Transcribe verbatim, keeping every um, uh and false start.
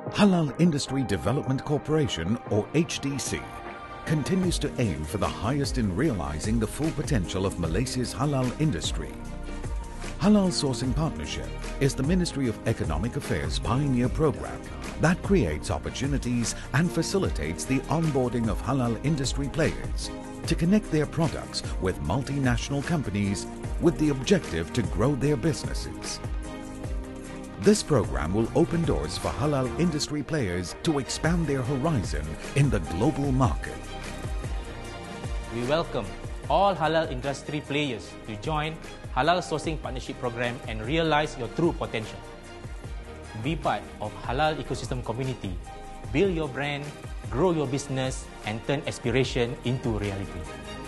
Halal Industry Development Corporation, or H D C, continues to aim for the highest in realizing the full potential of Malaysia's halal industry. Halal Sourcing Partnership is the Ministry of Economic Affairs pioneer program that creates opportunities and facilitates the onboarding of halal industry players to connect their products with multinational companies with the objective to grow their businesses. This program will open doors for halal industry players to expand their horizon in the global market. We welcome all halal industry players to join Halal Sourcing Partnership Program and realize your true potential. Be part of halal ecosystem community, build your brand, grow your business, and turn aspiration into reality.